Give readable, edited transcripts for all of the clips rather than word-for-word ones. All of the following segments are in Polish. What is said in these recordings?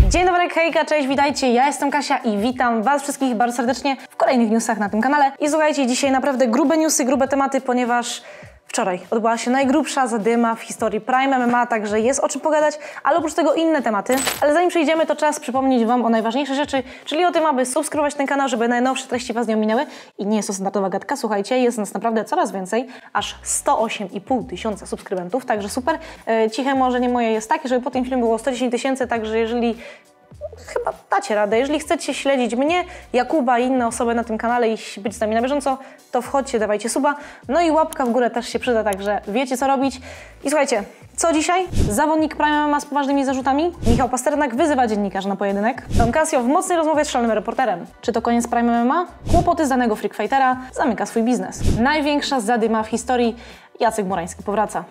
Dzień dobry, hejka, cześć, witajcie, ja jestem Kasia i witam was wszystkich bardzo serdecznie w kolejnych newsach na tym kanale. I słuchajcie, dzisiaj naprawdę grube newsy, grube tematy, ponieważ wczoraj odbyła się najgrubsza zadyma w historii Prime MMA, także jest o czym pogadać, ale oprócz tego inne tematy. Ale zanim przejdziemy, to czas przypomnieć wam o najważniejszych rzeczy, czyli o tym, aby subskrybować ten kanał, żeby najnowsze treści was nie ominęły. I nie jest to standardowa gadka, słuchajcie, jest nas naprawdę coraz więcej, aż 108,5 tysiąca subskrybentów, także super. Ciche może nie moje jest takie, żeby po tym filmie było 110 tysięcy, także jeżeli chyba dacie radę. Jeżeli chcecie śledzić mnie, Jakuba i inne osoby na tym kanale i być z nami na bieżąco, to wchodźcie, dawajcie suba. No i łapka w górę też się przyda, także wiecie co robić. I słuchajcie, co dzisiaj? Zawodnik Prime MMA z poważnymi zarzutami. Michał Pasternak wyzywa dziennikarza na pojedynek. Don Casio w mocnej rozmowie z szalonym reporterem. Czy to koniec Prime MMA? Kłopoty z danego freak fightera zamyka swój biznes. Największa zadyma w historii. Jacek Murański powraca.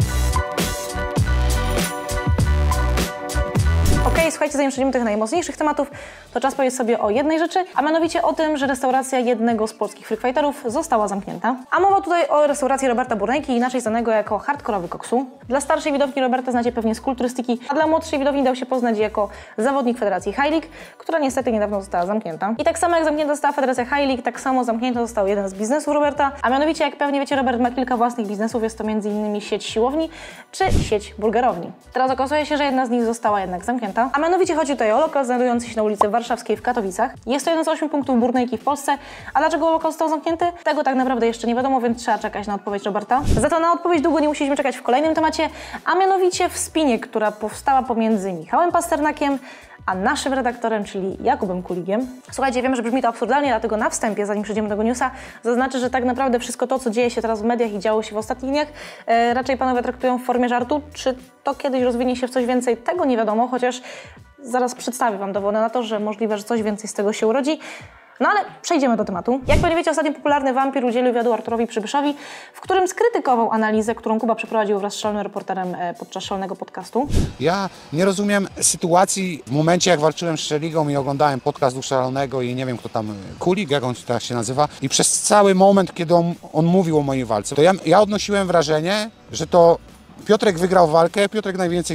Słuchajcie, zanim przejdziemy do tych najmocniejszych tematów, to czas powiedzieć sobie o jednej rzeczy, a mianowicie o tym, że restauracja jednego z polskich freak fighterów została zamknięta. A mowa tutaj o restauracji Roberta Burnejki, inaczej znanego jako hardkorowy koksu. Dla starszej widowni Roberta znacie pewnie z kulturystyki, a dla młodszej widowni dał się poznać jako zawodnik Federacji High League, która niestety niedawno została zamknięta. I tak samo jak zamknięta została Federacja High League, tak samo zamknięty został jeden z biznesów Roberta, a mianowicie, jak pewnie wiecie, Robert ma kilka własnych biznesów, jest to m.in. sieć siłowni czy sieć burgerowni. Teraz okazuje się, że jedna z nich została jednak zamknięta. A mianowicie chodzi tutaj o lokal znajdujący się na ulicy Warszawskiej w Katowicach. Jest to jeden z 8 punktów Burnejki w Polsce. A dlaczego lokal został zamknięty? Tego tak naprawdę jeszcze nie wiadomo, więc trzeba czekać na odpowiedź Roberta. Za to na odpowiedź długo nie musieliśmy czekać w kolejnym temacie, a mianowicie w spinie, która powstała pomiędzy Michałem Pasternakiem a naszym redaktorem, czyli Jakubem Kuligiem. Słuchajcie, wiem, że brzmi to absurdalnie, dlatego na wstępie, zanim przejdziemy do tego newsa, zaznaczę, że tak naprawdę wszystko to, co dzieje się teraz w mediach i działo się w ostatnich dniach, raczej panowie traktują w formie żartu. Czy to kiedyś rozwinie się w coś więcej? Tego nie wiadomo, chociaż zaraz przedstawię wam dowody na to, że możliwe, że coś więcej z tego się urodzi. No ale przejdziemy do tematu. Jak pewnie wiecie, ostatnio popularny wampir udzielił wywiadu Arturowi Przybyszowi, w którym skrytykował analizę, którą Kuba przeprowadził wraz z szalonym reporterem podczas szalonego podcastu. Ja nie rozumiem sytuacji w momencie, jak walczyłem z Szeligą i oglądałem podcast u Szalonego i nie wiem kto tam, Kulig, jak on teraz się nazywa, i przez cały moment, kiedy on mówił o mojej walce, to ja odnosiłem wrażenie, że to Piotrek wygrał walkę, Piotrek najwięcej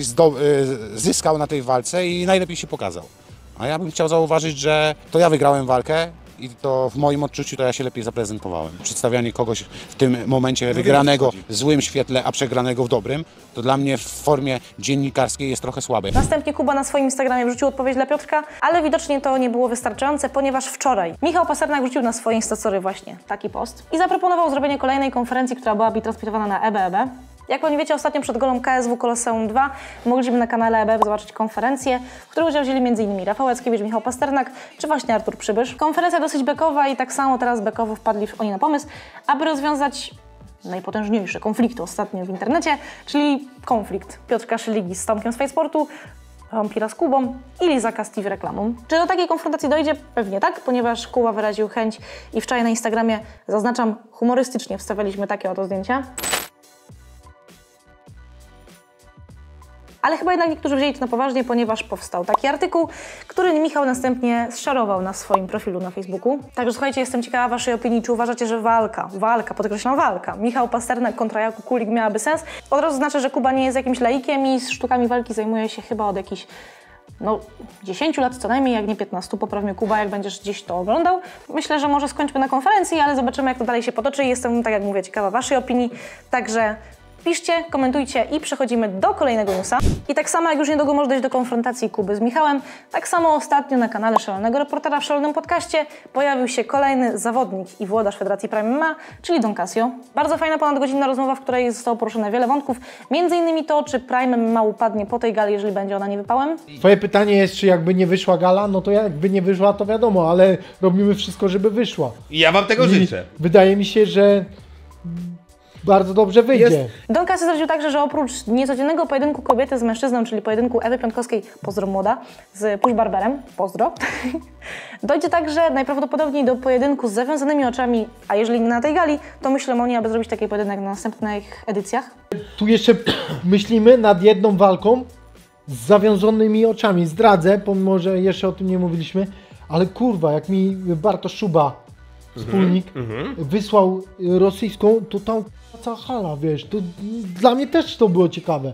zyskał na tej walce i najlepiej się pokazał. A ja bym chciał zauważyć, że to ja wygrałem walkę i to w moim odczuciu to ja się lepiej zaprezentowałem. Przedstawianie kogoś w tym momencie wygranego w złym świetle, a przegranego w dobrym, to dla mnie w formie dziennikarskiej jest trochę słabe. Następnie Kuba na swoim Instagramie wrzucił odpowiedź dla Piotrka, ale widocznie to nie było wystarczające, ponieważ wczoraj Michał Pasternak wrzucił na swoje Instastory właśnie taki post i zaproponował zrobienie kolejnej konferencji, która byłaby transmitowana na EBEB. Jak pewnie wiecie, ostatnio przed golą KSW Koloseum 2 mogliśmy na kanale EBEB zobaczyć konferencję, w której udział wzięli m.in. Rafał Jackiewicz, Michał Pasternak czy właśnie Artur Przybysz. Konferencja dosyć bekowa i tak samo teraz bekowo wpadli oni na pomysł, aby rozwiązać najpotężniejsze konflikty ostatnio w internecie, czyli konflikt Piotrka Szyligi z Tomkiem z Fightsportu, Wampira z Kubą i Lizaka z TV Reklamą. Czy do takiej konfrontacji dojdzie? Pewnie tak, ponieważ Kuba wyraził chęć i wczoraj na Instagramie, zaznaczam, humorystycznie wstawialiśmy takie oto zdjęcia. Ale chyba jednak niektórzy wzięli to na poważnie, ponieważ powstał taki artykuł, który Michał następnie zszarował na swoim profilu na Facebooku. Także słuchajcie, jestem ciekawa waszej opinii, czy uważacie, że walka, podkreślam walka, Michał Pasternak kontra Jakub Kulig miałaby sens? Od razu znaczy, że Kuba nie jest jakimś laikiem i z sztukami walki zajmuje się chyba od jakichś 10 lat co najmniej, jak nie 15, poprawnie Kuba, jak będziesz gdzieś to oglądał. Myślę, że może skończmy na konferencji, ale zobaczymy, jak to dalej się potoczy. Jestem, tak jak mówię, ciekawa waszej opinii, także piszcie, komentujcie i przechodzimy do kolejnego newsa. I tak samo jak już niedługo może dojść do konfrontacji Kuby z Michałem, tak samo ostatnio na kanale Szalonego Reportera w szalonym podcaście pojawił się kolejny zawodnik i włodarz Federacji Prime MMA, czyli Don Casio. Bardzo fajna, ponadgodzinna rozmowa, w której zostało poruszone wiele wątków, między innymi to, czy Prime MMA upadnie po tej gali, jeżeli będzie ona niewypałem. Twoje pytanie jest, czy jakby nie wyszła gala, no to jakby nie wyszła, to wiadomo, ale robimy wszystko, żeby wyszła. I ja wam tego życzę. Wydaje mi się, że bardzo dobrze wyjdzie. Don Casio zdradził także, że oprócz niecodziennego pojedynku kobiety z mężczyzną, czyli pojedynku Ewy Piątkowskiej, pozdro młoda, z Push Barberem, pozdro, dojdzie także najprawdopodobniej do pojedynku z zawiązanymi oczami, a jeżeli nie na tej gali, to myślę oni, aby zrobić taki pojedynek na następnych edycjach. Tu jeszcze myślimy nad jedną walką z zawiązanymi oczami. Zdradzę, pomimo że jeszcze o tym nie mówiliśmy, ale kurwa, jak mi Bartosz Szuba, wspólnik, wysłał rosyjską, to tam cała hala, wiesz, to dla mnie też to było ciekawe.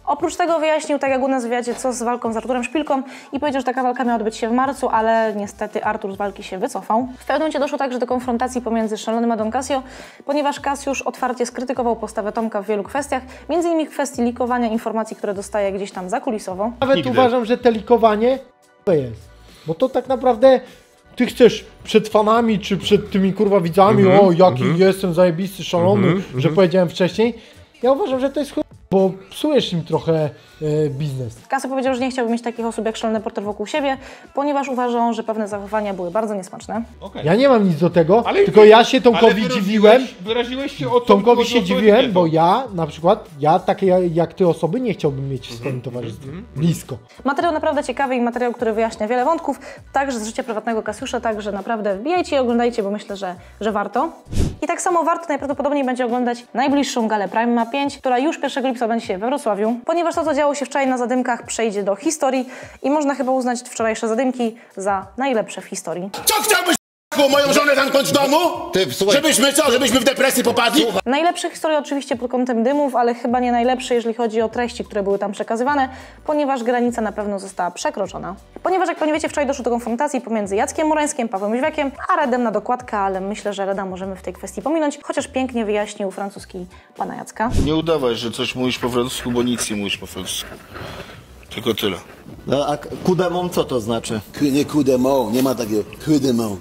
Oprócz tego wyjaśnił, tak jak u nas w wywiadzie, co z walką z Arturem Szpilką i powiedział, że taka walka miała odbyć się w marcu, ale niestety Artur z walki się wycofał. W pewnym momencie doszło także do konfrontacji pomiędzy Szalonym a Don Casio, ponieważ Cassiusz otwarcie skrytykował postawę Tomka w wielu kwestiach, m.in. w kwestii likowania informacji, które dostaje gdzieś tam zakulisowo. Nawet uważam, że te likowanie jest, bo to tak naprawdę ty chcesz przed fanami czy przed tymi kurwa widzami, o jaki jestem zajebisty, szalony, że powiedziałem wcześniej. Ja uważam, że to jest chuj, bo psujesz im trochę biznes. Casio powiedział, że nie chciałby mieć takich osób jak Szalony Porter wokół siebie, ponieważ uważał, że pewne zachowania były bardzo niesmaczne. Ja nie mam nic do tego, Ale tylko ja się Tomkowi dziwiłem. Wyraziłeś się o Tomkowi się dziwiłem, bo ja na przykład, takie jak ty osoby nie chciałbym mieć w swoim towarzystwie. Blisko. Materiał naprawdę ciekawy i materiał, który wyjaśnia wiele wątków, także z życia prywatnego Cassiusza, także naprawdę wbijajcie i oglądajcie, bo myślę, że warto. I tak samo warto najprawdopodobniej będzie oglądać najbliższą galę Prime Ma 5, która już 1 lipca będzie się we Wrocławiu, ponieważ to, co działo się wczoraj na zadymkach, przejdzie do historii i można chyba uznać wczorajsze zadymki za najlepsze w historii. Co chciałbyś moją żonę zamknąć w domu? Żebyśmy w depresję popadli? Najlepsze historie oczywiście pod kątem dymów, ale chyba nie najlepsze, jeżeli chodzi o treści, które były tam przekazywane, ponieważ granica na pewno została przekroczona. Ponieważ, jak pewnie wiecie, wczoraj doszło do konfrontacji pomiędzy Jackiem Murańskim, Pawłem Jóźwiakiem, a Redem na dokładkę, ale myślę, że Reda możemy w tej kwestii pominąć, chociaż pięknie wyjaśnił francuski pana Jacka. Nie udawaj, że coś mówisz po francusku, bo nic nie mówisz po francusku. Tylko tyle. No, a coup de mont co to znaczy? Nie coup de mot, nie ma takiego coup de mot.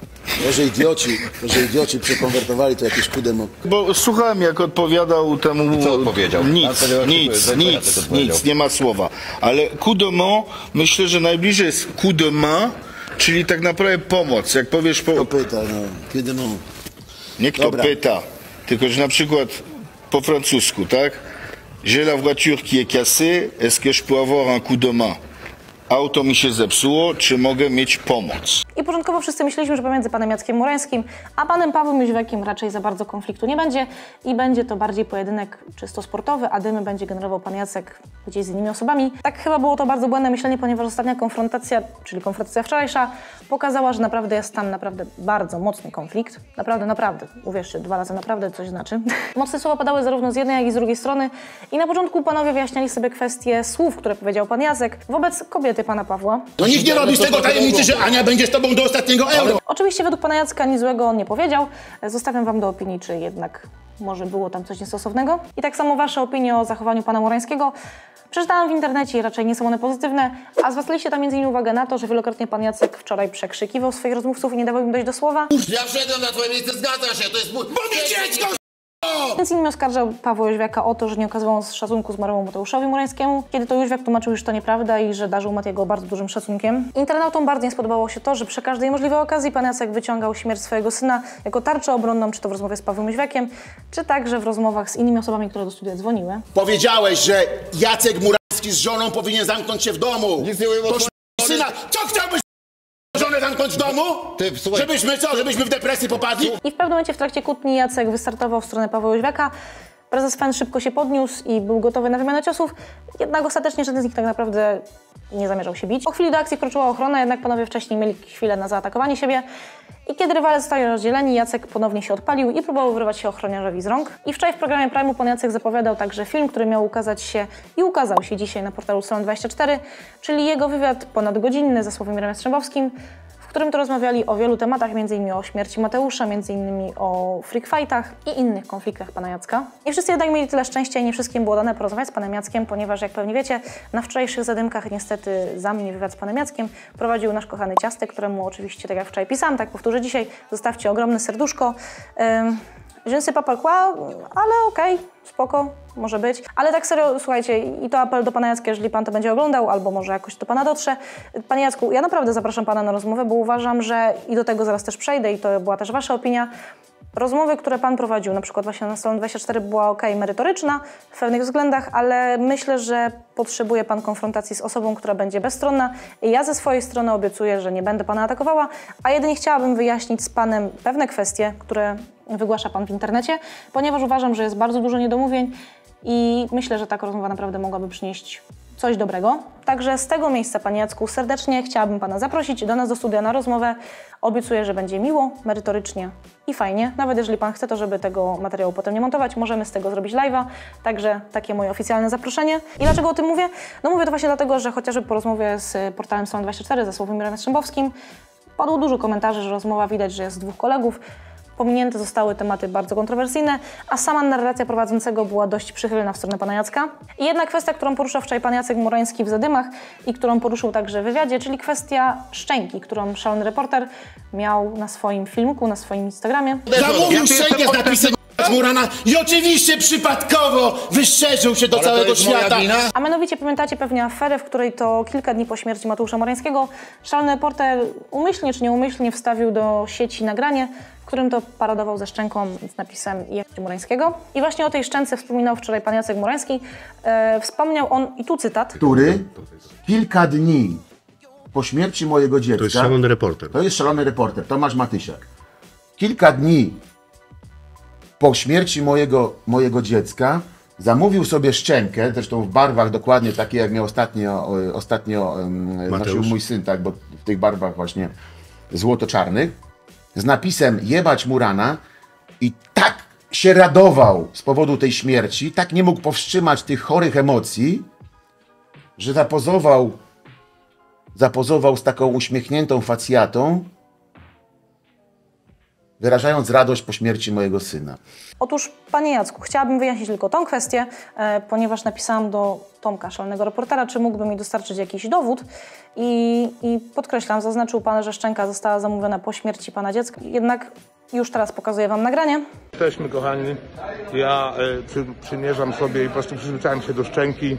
Że idioci przekonwertowali to jakieś coup de mot. Bo słuchałem, jak odpowiadał temu... Co odpowiedział? Nic, nie ma słowa. Ale coup de mot, myślę, że najbliżej jest coup de main, czyli tak naprawdę pomoc. Jak powiesz Kto pyta, no, coup de mot. Nie kto Dobra. pyta, tylko że na przykład po francusku, tak? J'ai la voiture qui est cassée, est-ce que je peux avoir un coup de main? Auto mi się zepsuło, czy mogę mieć pomoc? I początkowo wszyscy myśleliśmy, że pomiędzy panem Jackiem Murańskim a panem Pawłem Jóźwiakiem raczej za bardzo konfliktu nie będzie i będzie to bardziej pojedynek czysto sportowy, a dymy będzie generował pan Jacek gdzieś z innymi osobami. Tak chyba było to bardzo błędne myślenie, ponieważ ostatnia konfrontacja, czyli konfrontacja wczorajsza, pokazała, że naprawdę jest tam bardzo mocny konflikt. Naprawdę. Uwierzcie, 2 razy naprawdę coś znaczy. Mocne słowa padały zarówno z jednej, jak i z drugiej strony i na początku panowie wyjaśniali sobie kwestię słów, które powiedział pan Jacek wobec kobiety pana Pawła. No nikt nie robi z tego tajemnicy, że Ania będzie z tobą do ostatniego euro. Oczywiście według pana Jacka nic złego on nie powiedział. Zostawiam wam do opinii, czy jednak może było tam coś niestosownego. I tak samo wasze opinie o zachowaniu pana Murańskiego przeczytałam w internecie i raczej nie są one pozytywne, a zwracaliście tam m.in. uwagę na to, że wielokrotnie pan Jacek wczoraj przekrzykiwał swoich rozmówców i nie dawał im dojść do słowa. Ja wszedłem na twoje miejsce, zgadza się, to jest mój... Bo mi dziecko! Między innymi oskarżał Pawła Jóźwiaka o to, że nie okazywał szacunku zmarłemu Mateuszowi Murańskiemu, kiedy to Jóźwiak tłumaczył, że to nieprawda i że darzył Matiego bardzo dużym szacunkiem. Internautom bardzo nie spodobało się to, że przy każdej możliwej okazji pan Jacek wyciągał śmierć swojego syna jako tarczę obronną, czy to w rozmowie z Pawłem Jóźwiakiem, czy także w rozmowach z innymi osobami, które do studia dzwoniły. Powiedziałeś, że Jacek Murański z żoną powinien zamknąć się w domu. Nic nie mówię, bo To syna, co chciałbyś żonę zamknąć w domu? słuchaj. Żebyśmy w depresję popadli? I w pewnym momencie w trakcie kłótni Jacek wystartował w stronę Pawła Jóźwiaka. Prezes FEN szybko się podniósł i był gotowy na wymianę ciosów, jednak ostatecznie żaden z nich tak naprawdę nie zamierzał się bić. Po chwili do akcji wkroczyła ochrona, jednak panowie wcześniej mieli chwilę na zaatakowanie siebie. I kiedy rywale zostali rozdzieleni, Jacek ponownie się odpalił i próbował wyrwać się ochroniarzowi z rąk. I wczoraj w programie Prime'u pan Jacek zapowiadał także film, który miał ukazać się i ukazał się dzisiaj na portalu Salon24, czyli jego wywiad ponadgodzinny ze Sławomirem Jastrzębowskim, w którym to rozmawiali o wielu tematach, m.in. o śmierci Mateusza, m.in. o freak fightach i innych konfliktach pana Jacka. Nie wszyscy jednak mieli tyle szczęścia i nie wszystkim było dane porozmawiać z panem Jackiem, ponieważ jak pewnie wiecie, na wczorajszych zadymkach niestety za mnie wywiad z panem Jackiem prowadził nasz kochany Ciastek, któremu oczywiście, tak jak wczoraj pisałam, tak powtórzę dzisiaj, zostawcie ogromne serduszko. Je ne sais pas pourquoi, ale okej, spoko, może być. Ale tak serio, słuchajcie, i to apel do pana Jacka, jeżeli pan to będzie oglądał, albo może jakoś do pana dotrze. Panie Jacku, ja naprawdę zapraszam pana na rozmowę, bo uważam, że i do tego zaraz też przejdę i to była też wasza opinia. Rozmowy, które pan prowadził, na przykład właśnie na Salon24 była merytoryczna w pewnych względach, ale myślę, że potrzebuje pan konfrontacji z osobą, która będzie bezstronna. I ja ze swojej strony obiecuję, że nie będę pana atakowała, a jedynie chciałabym wyjaśnić z panem pewne kwestie, które wygłasza pan w internecie, ponieważ uważam, że jest bardzo dużo niedomówień i myślę, że taka rozmowa naprawdę mogłaby przynieść coś dobrego. Także z tego miejsca, Panie Jacku, serdecznie chciałabym Pana zaprosić do nas do studia na rozmowę. Obiecuję, że będzie miło, merytorycznie i fajnie. Nawet jeżeli Pan chce, to żeby tego materiału potem nie montować, możemy z tego zrobić live'a. Także takie moje oficjalne zaproszenie. I dlaczego o tym mówię? No mówię to właśnie dlatego, że chociażby po rozmowie z portalem Stron24, ze Sławomirem Jastrzębowskim, padło dużo komentarzy, że rozmowa widać, że jest dwóch kolegów. Pominięte zostały tematy bardzo kontrowersyjne, a sama narracja prowadzącego była dość przychylna w stronę Pana Jacka. I jedna kwestia, którą poruszał wczoraj Pan Jacek Murański w Zadymach i którą poruszył także w wywiadzie, czyli kwestia szczęki, którą szalony reporter miał na swoim filmiku, na swoim Instagramie. Zamówił szczękę z napisem Murana i oczywiście przypadkowo wyszerzył się do całego świata. A mianowicie pamiętacie pewnie aferę, w której to kilka dni po śmierci Mateusza Morańskiego szalony reporter umyślnie czy nieumyślnie wstawił do sieci nagranie, w którym to paradował ze szczęką z napisem Jędrka Murańskiego. I właśnie o tej szczęce wspominał wczoraj Pan Jacek Murański. Wspomniał on, i tu cytat, który kilka dni po śmierci mojego dziecka... To jest szalony reporter. To jest szalony reporter, Tomasz Matysiak. Kilka dni po śmierci mojego dziecka zamówił sobie szczękę, zresztą w barwach dokładnie takie, jak miał ostatnio nosił mój syn, tak, bo w tych barwach właśnie złoto-czarnych, z napisem jebać Murana, i tak się radował z powodu tej śmierci, tak nie mógł powstrzymać tych chorych emocji, że zapozował z taką uśmiechniętą facjatą, wyrażając radość po śmierci mojego syna. Otóż, Panie Jacku, chciałabym wyjaśnić tylko tą kwestię, ponieważ napisałam do Tomka, szalonego reportera, czy mógłby mi dostarczyć jakiś dowód i podkreślam, zaznaczył Pan, że szczęka została zamówiona po śmierci Pana dziecka, jednak już teraz pokazuję Wam nagranie. Jesteśmy, kochani, ja przymierzam sobie i po prostu przyzwyczaiłem się do szczęki.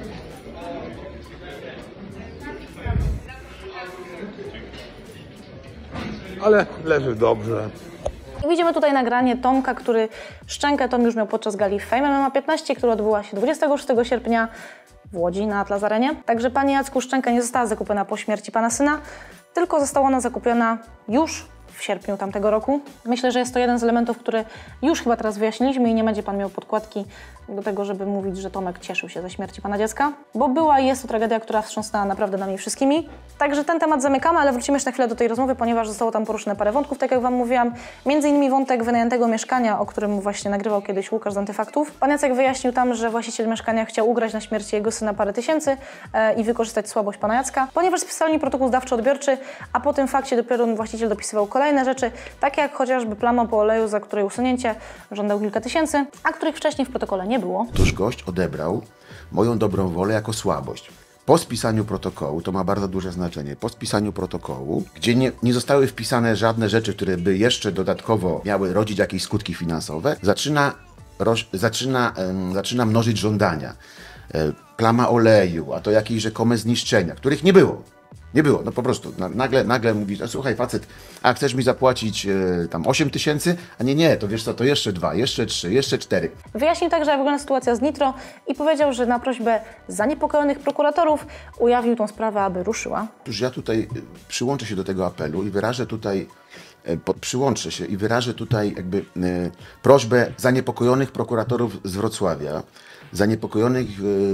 Ale leży dobrze. Widzimy tutaj nagranie Tomka, który szczękę Tom już miał podczas gali Fame MMA 15, która odbyła się 26 sierpnia w Łodzi na Atlas Arenie. Także, Panie Jacku, szczęka nie została zakupiona po śmierci Pana syna, tylko została ona zakupiona już w sierpniu tamtego roku. Myślę, że jest to jeden z elementów, który już chyba teraz wyjaśniliśmy i nie będzie Pan miał podkładki do tego, żeby mówić, że Tomek cieszył się ze śmierci Pana dziecka, bo była i jest to tragedia, która wstrząsnęła naprawdę nami wszystkimi. Także ten temat zamykamy, ale wrócimy jeszcze na chwilę do tej rozmowy, ponieważ zostało tam poruszone parę wątków, tak jak Wam mówiłam. Między innymi wątek wynajętego mieszkania, o którym właśnie nagrywał kiedyś Łukasz z Antyfaktów. Pan Jacek wyjaśnił tam, że właściciel mieszkania chciał ugrać na śmierci jego syna parę tysięcy i wykorzystać słabość Pana Jacka, ponieważ spisali protokół zdawczo-odbiorczy, a po tym fakcie dopiero właściciel dopisywał kolejne rzeczy, takie jak chociażby plama po oleju, za której usunięcie żądał kilka tysięcy, a których wcześniej w protokole nie było. Otóż gość odebrał moją dobrą wolę jako słabość. Po spisaniu protokołu, to ma bardzo duże znaczenie, po spisaniu protokołu, gdzie nie zostały wpisane żadne rzeczy, które by jeszcze dodatkowo miały rodzić jakieś skutki finansowe, zaczyna mnożyć żądania. Plama oleju, a to jakieś rzekome zniszczenia, których nie było. Nie było, no po prostu. Nagle mówi, słuchaj facet, a chcesz mi zapłacić tam 8 tysięcy? A nie, to wiesz co, to jeszcze 2, jeszcze 3, jeszcze 4. Wyjaśnił także, jak wygląda sytuacja z Nitro i powiedział, że na prośbę zaniepokojonych prokuratorów ujawnił tą sprawę, aby ruszyła. Otóż ja tutaj przyłączę się do tego apelu i wyrażę tutaj, jakby prośbę zaniepokojonych prokuratorów z Wrocławia, zaniepokojonych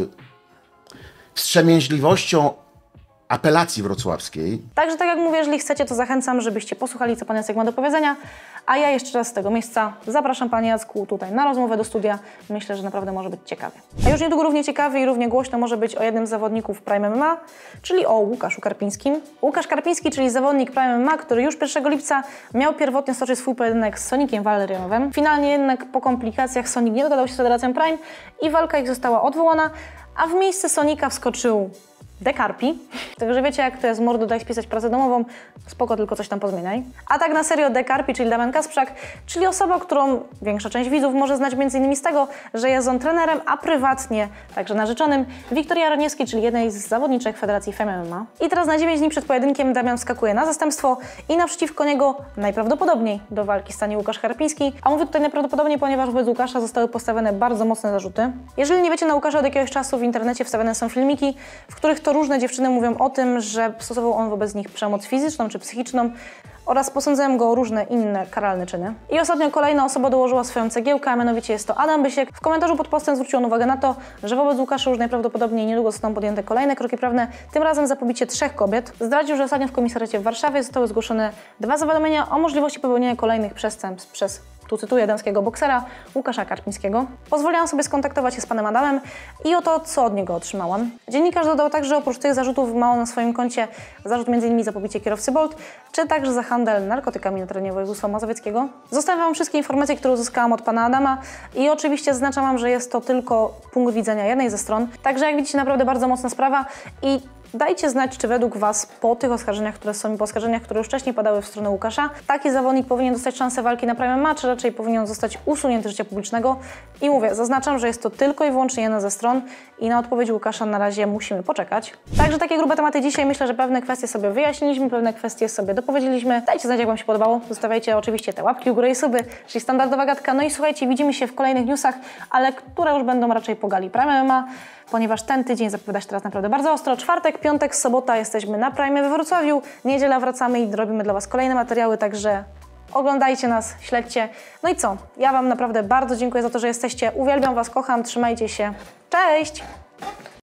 wstrzemięźliwością apelacji wrocławskiej. Także tak jak mówię, jeżeli chcecie, to zachęcam, żebyście posłuchali, co Pan Jacek ma do powiedzenia, a ja jeszcze raz z tego miejsca zapraszam Panie Jacku tutaj na rozmowę do studia. Myślę, że naprawdę może być ciekawie. A już niedługo równie ciekawy i równie głośno może być o jednym z zawodników Prime MMA, czyli o Łukaszu Karpińskim. Łukasz Karpiński, czyli zawodnik Prime MMA, który już 1 lipca miał pierwotnie stoczyć swój pojedynek z Sonikiem Walerianowem. Finalnie jednak po komplikacjach Sonik nie dogadał się z Federacją Prime i walka ich została odwołana, a w miejsce Sonika wskoczył De Carpi. Także wiecie, jak to jest, mordo, daj spisać pracę domową, spoko, tylko coś tam pozmieniaj. A tak na serio, De Carpi, czyli Damian Kasprzak, czyli osoba, którą większa część widzów może znać m.in. z tego, że jest on trenerem, a prywatnie także narzeczonym Wiktorii Raniewskiej, czyli jednej z zawodniczek Federacji Fame MMA. I teraz na 9 dni przed pojedynkiem Damian wskakuje na zastępstwo i naprzeciwko niego najprawdopodobniej do walki stanie Łukasz Karpiński. A mówię tutaj najprawdopodobniej, ponieważ wobec Łukasza zostały postawione bardzo mocne zarzuty. Jeżeli nie wiecie, na Łukasza od jakiegoś czasu w internecie wstawiane są filmiki, w których to różne dziewczyny mówią o tym, że stosował on wobec nich przemoc fizyczną czy psychiczną oraz posądzałem go o różne inne karalne czyny. I ostatnio kolejna osoba dołożyła swoją cegiełkę, a mianowicie jest to Adam Bysiek. W komentarzu pod postem zwrócił on uwagę na to, że wobec Łukasza już najprawdopodobniej niedługo zostaną podjęte kolejne kroki prawne, tym razem za pobicie 3 kobiet. Zdradził, że ostatnio w komisariacie w Warszawie zostały zgłoszone 2 zawiadomienia o możliwości popełnienia kolejnych przestępstw przez, tu cytuję, damskiego boksera Łukasza Karpińskiego. Pozwoliłam sobie skontaktować się z panem Adamem i oto co od niego otrzymałam. Dziennikarz dodał także, że oprócz tych zarzutów ma on na swoim koncie zarzut m.in. za pobicie kierowcy Bolt, czy także za handel narkotykami na terenie województwa mazowieckiego. Zostawiam wam wszystkie informacje, które uzyskałam od pana Adama i oczywiście zaznaczam wam, że jest to tylko punkt widzenia jednej ze stron. Także jak widzicie, naprawdę bardzo mocna sprawa i dajcie znać, czy według was po tych oskarżeniach, które są i po oskarżeniach, które już wcześniej padały w stronę Łukasza, taki zawodnik powinien dostać szansę walki na Prime MMA, czy raczej powinien zostać usunięty z życia publicznego. I mówię, zaznaczam, że jest to tylko i wyłącznie jedna ze stron i na odpowiedź Łukasza na razie musimy poczekać. Także takie grube tematy dzisiaj. Myślę, że pewne kwestie sobie wyjaśniliśmy, pewne kwestie sobie dopowiedzieliśmy. Dajcie znać, jak wam się podobało. Zostawiajcie oczywiście te łapki u góry i suby, czyli standardowa gadka. No i słuchajcie, widzimy się w kolejnych newsach, ale które już będą raczej po gali Prime MMA, ponieważ ten tydzień zapowiada się teraz naprawdę bardzo ostro. Czwartek, piątek, sobota jesteśmy na Prime we Wrocławiu, niedziela wracamy i robimy dla was kolejne materiały, także oglądajcie nas, śledźcie. No i co? Ja wam naprawdę bardzo dziękuję za to, że jesteście. Uwielbiam was, kocham, trzymajcie się. Cześć!